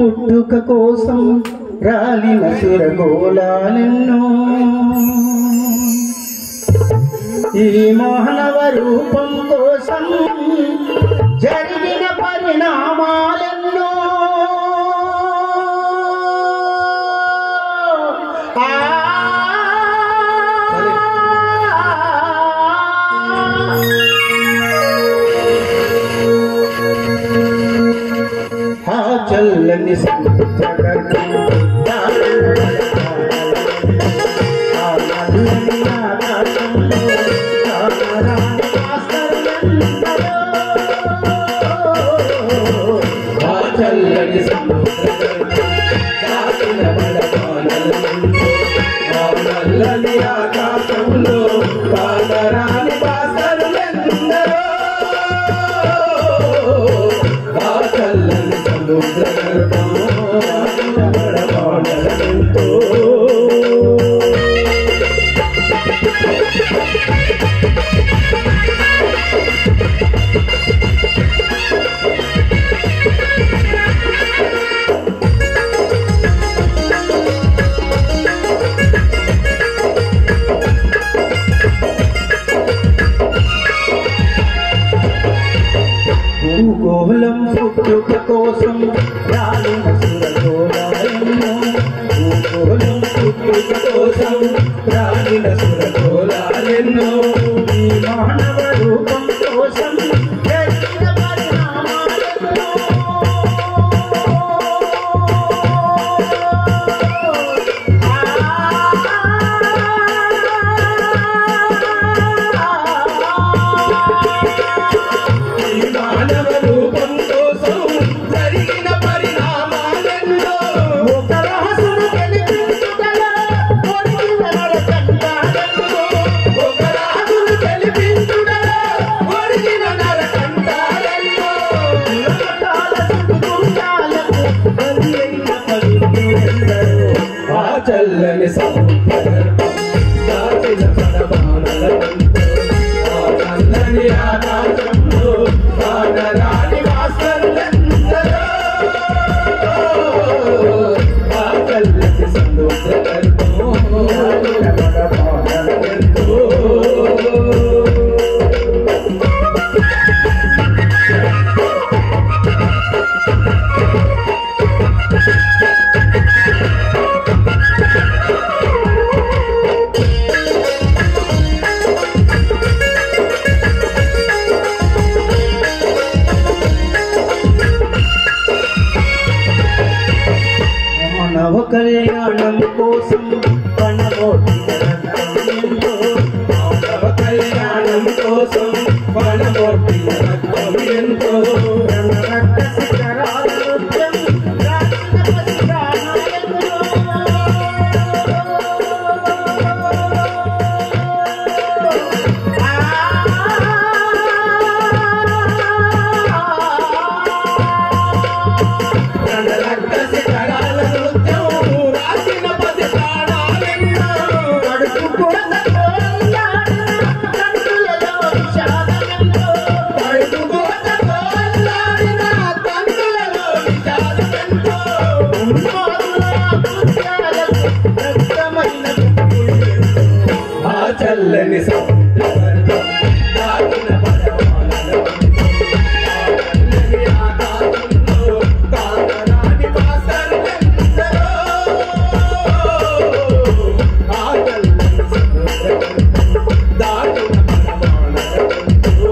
పుట్టుక కోసం రాలిన సురగోళాలెన్నో ఈ మానవ రూపం కోసం జరిగిన పరిణామాలెన్నో చల్లని నల్లని ఆకాశంలో కాదరాని బాసరులెందరో ఆ చల్లని సముద్ర గర్భంతో భూగోళం పుట్టుక కోసం రాలిన సురగోళాలెన్నో భూగోళం పుట్టుక కోసం రాలిన సురగోళాలెన్నో ఈ మానవ రూపం కోసం జరిగిన పరిణామాలెన్నో చల్లని దాచిన పడబానలని ఆకాశంలో కాదరాని బాసరులెందరో ఆ చల్లని సముద్ర పడబానలెంతో మానవ కళ్యాణం కోసం పణమోటిన రక్తమెంతో మానవ కళ్యాణం కోసం పణమోటిన రక్తమెంతో రక్త శిఖరాల నృత్యం రాసిన పసిప్రాణాలెన్నో రక్త శిఖరాల నృత్యం రాసిన పసిప్రాణాలెన్నో కడుపు కోత కోలాడిన కన్నులలో విషాదమెంతో కడుపు కోత కోలాడిన కన్నులలో విషాదమెంతో ఉన్మాదుల కృత్యాలకు రక్తమైన గుర్తులెంతో ఆ చల్లని సముద్ర గర్భం దాటిన పడబానలెంతో నల్లని ఆకాశంలో కాదరాని బాసరులెందరో ఆ చల్లని సముద్ర గర్భం దాటిన పడబానలెంతో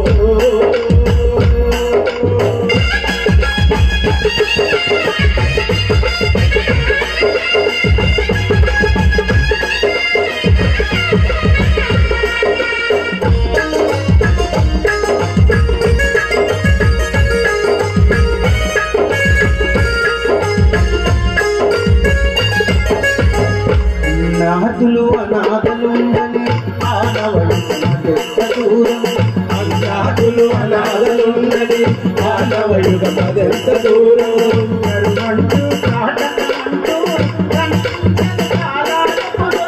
నాదులు అనాథలుండని ఆనవయుగ దూరం అనాథులు అనాథలుండని ఆనవయుగ మదెంత దూరం కరుణంటూ కాటకమంటూ కనిపించని కాలాలెప్పుడో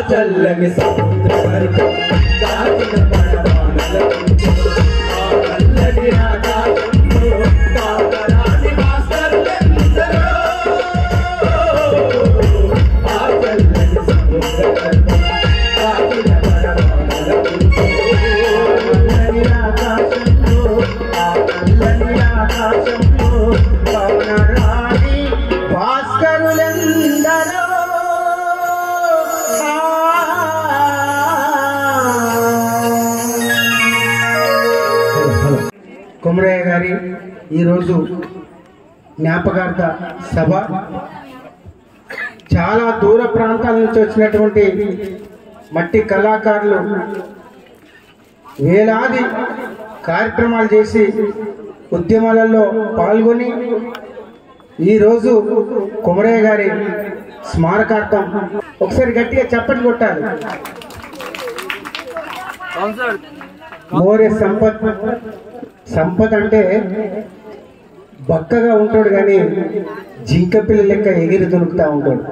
చల్లని సముద్ర వరకు దాచిన పడవానలకు ఆ చల్లని ఆకాశంలో కాకరాని మాస్టర్లెందరో ఆ చల్లని సముద్ర వరకు దాచిన పడవానలకు చల్లని ఆకాశంలో ఆ చల్లని ఆకాశంలో కాకరాని భాస్కరులెందరో కొమరయ్య గారి ఈరోజు జ్ఞాపకార్థ సభ చాలా దూర ప్రాంతాల నుంచి వచ్చినటువంటి మట్టి కళాకారులు వేలాది కార్యక్రమాలు చేసి ఉద్యమాలలో పాల్గొని ఈరోజు కొమరయ్య గారి స్మారకార్థం ఒకసారి గట్టిగా చప్పట్లు కొట్టాలి. మోరే సంపత్ అంటే బక్కగా ఉంటాడు కానీ జింక పిల్ల లెక్క ఎగిరి దొరుకుతా ఉంటాడు.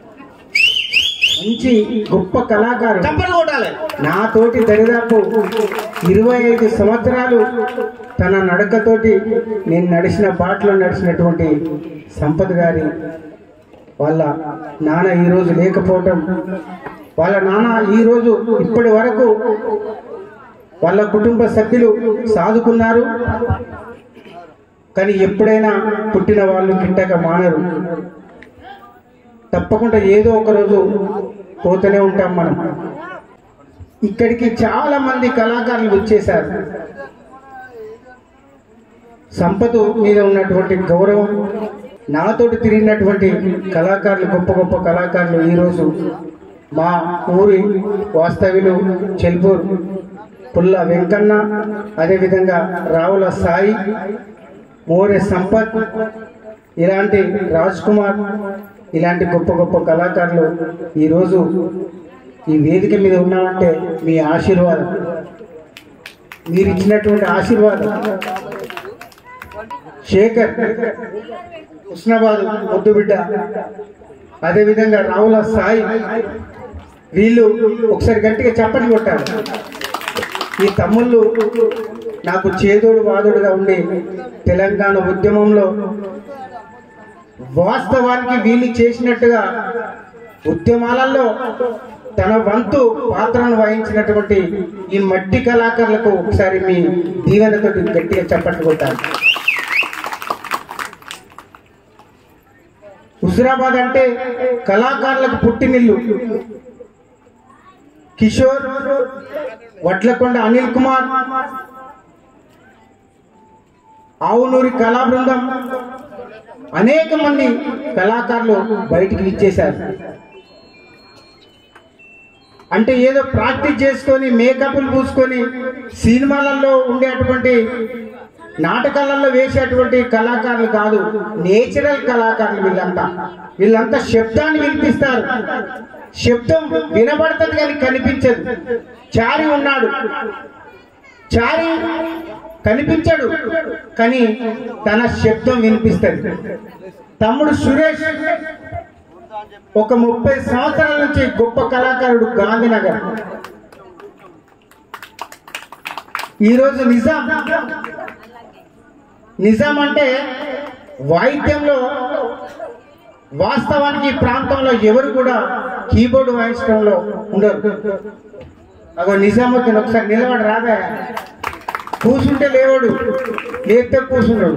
మంచి గొప్ప కళాకారుడు. నాతోటి దరిదాపు 25 సంవత్సరాలు తన నడకతోటి నేను నడిచిన బాటలో నడిచినటువంటి సంపత్ గారి వాళ్ళ నాన్న ఈరోజు లేకపోవటం, వాళ్ళ నాన్న ఈరోజు ఇప్పటి వరకు వాళ్ళ కుటుంబ సభ్యులు సాదుకున్నారు. కానీ ఎప్పుడైనా పుట్టిన వాళ్ళు గిట్టక మానరు. తప్పకుండా ఏదో ఒక రోజు పోతూనే ఉంటాం మనం. ఇక్కడికి చాలా మంది కళాకారులు వచ్చేశారు. సంపద మీద ఉన్నటువంటి గౌరవం, నాతోటి తిరిగినటువంటి కళాకారులు, గొప్ప గొప్ప కళాకారులు ఈరోజు మా ఊరి వాస్తవ్యులు చెల్పూర్ పుల్ల వెంకన్న, అదేవిధంగా రావుల సాయి, మోరే సంపత్, ఇలాంటి రాజ్ కుమార్, ఇలాంటి గొప్ప గొప్ప కళాకారులు ఈరోజు ఈ వేదిక మీద ఉన్నామంటే మీ ఆశీర్వాదం, మీరు ఇచ్చినటువంటి ఆశీర్వాదం. శేఖర్ హుస్నాబాద్ ముద్దుబిడ్డ, అదేవిధంగా రావుల సాయి, వీళ్ళు ఒకసారి గట్టిగా చప్పట్లు కొట్టారు. ఈ తమ్ముళ్ళు నాకు చేదోడు వాదోడుగా ఉండి తెలంగాణ ఉద్యమంలో వాస్తవానికి వీళ్ళు చేసినట్టుగా ఉద్యమాలలో తన వంతు పాత్రను వహించినటువంటి ఈ మట్టి కళాకారులకు ఒకసారి మీ దీవెనతో గట్టిగా చప్పట్లు కొట్టారు. హుజురాబాద్ అంటే కళాకారులకు పుట్టినిల్లు. కిషోర్, వడ్లకొండ అనిల్ కుమార్, ఆవునూరి కళా బృందం, అనేక మంది కళాకారులు బయటికి ఇచ్చేశారు. అంటే ఏదో ప్రాక్టీస్ చేసుకొని మేకప్లు పూసుకొని సినిమాలలో ఉండేటువంటి నాటకాలలో వేసేటువంటి కళాకారులు కాదు, నేచురల్ కళాకారులు వీళ్ళంతా శబ్దాన్ని వినిపిస్తారు. శబ్దం వినబడుతుంది కానీ కనిపించదు. చారి ఉన్నాడు, చారి కనిపించడు కానీ తన శబ్దం వినిపిస్తుంది. తమ్ముడు సురేష్ ఒక 30 సంవత్సరాల నుంచి గొప్ప కళాకారుడు, గాంధీనగర్. ఈరోజు నిజాం అంటే వాయిద్యంలో వాస్తవానికి ఈ ప్రాంతంలో ఎవరు కూడా కీబోర్డు వాయించడంలో ఉండరు. అగో నిజాముద్దీన్ ఒకసారి నిలబడి రాగా, కూర్చుంటే లేవాడు, లేస్తే కూర్చున్నాడు.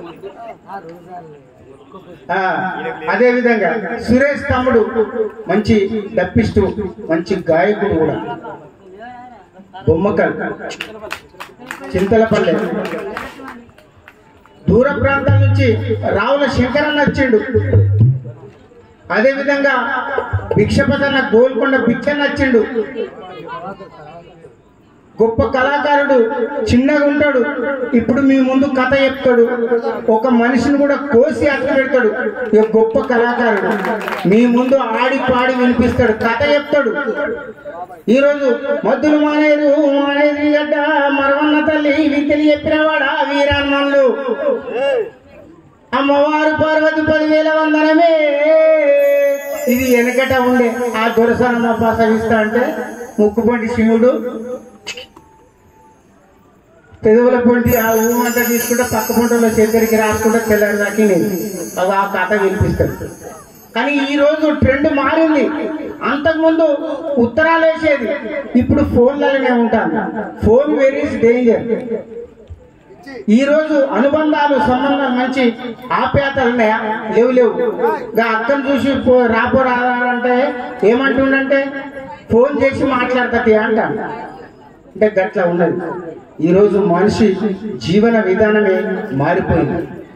అదేవిధంగా సురేష్ తమ్ముడు మంచి డప్పిస్టు, మంచి గాయకుడు కూడా. బొమ్మకల్, చింతలపల్లె, దూర ప్రాంతాల నుంచి రావుల శంకరన్న వచ్చిండు. అదేవిధంగా భిక్షపతన్న గోల్కొండ భిక్షన్న వచ్చిండు. గొప్ప కళాకారుడు, చిన్నగా ఉంటాడు, ఇప్పుడు మీ ముందు కథ చెప్తాడు. ఒక మనిషిని కూడా కోసి అట్లా పెడతాడు. ఇక గొప్ప కళాకారుడు మీ ముందు ఆడి పాడి వినిపిస్తాడు, కథ చెప్తాడు. ఈరోజు మద్దులు మానేరు గడ్డ మరవన్న తల్లి విద్యలు చెప్పినవాడా వీరాన్మన్లు. అమ్మవారు పార్వతి 10,000 వందనమే. ఇది వెనకట ఉండే ఆ దొరసానమ్మ ప్రసవిస్తా అంటే ముక్కుపొంటి శివుడు పెదవుల పొంటి ఆ ఊమంతా తీసుకుంటే పక్క పొంటలో చేతికి రాసుకుంటే తెల్లని దాకి అవి ఆ కథ వినిపిస్తాడు. కానీ ఈ రోజు ట్రెండ్ మారింది. అంతకుముందు ఉత్తరాలు వేసేది, ఇప్పుడు ఫోన్లలోనే ఉంటాను. Phone very danger. ఈ రోజు అనుబంధాలు సంబంధాలు మంచి ఆప్యాయతలు ఉన్నాయా? లేవు. అక్కను చూసి రాపో రాదంటే ఏమంటుండంటే ఫోన్ చేసి మాట్లాడతాది అంట. అంటే గట్లా ఉన్నది. ఈరోజు మనిషి జీవన విధానమే మారిపోయింది.